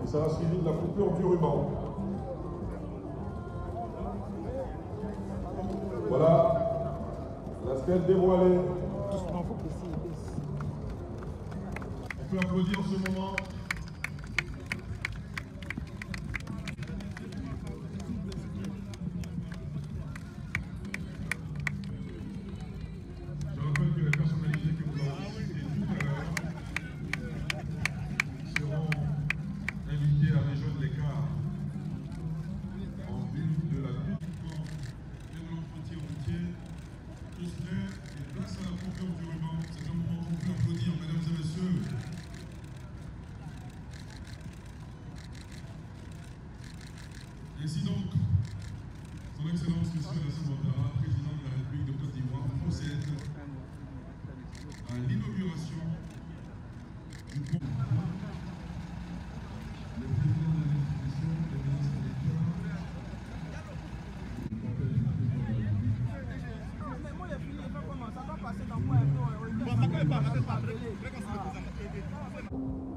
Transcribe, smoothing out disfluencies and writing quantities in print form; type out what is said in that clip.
Et ça va suivi de la coupure du ruban. Voilà, la stèle dévoilée. On peut applaudir ce moment. Je rappelle que les personnalités que nous avons citées tout à l'heure seront invitées à rejoindre les cars en vue de la lutte. Tous prêts et place à la coupure du ruban. C'est un moment qu'on peut applaudir, mesdames et messieurs. Ainsi donc, son Excellence Monsieur Alassane Ouattara, président de la République de Côte d'Ivoire, procède à l'inauguration du pont. Le président de l'institution, le ministre d'État. Ça va passer dans quoi un peu.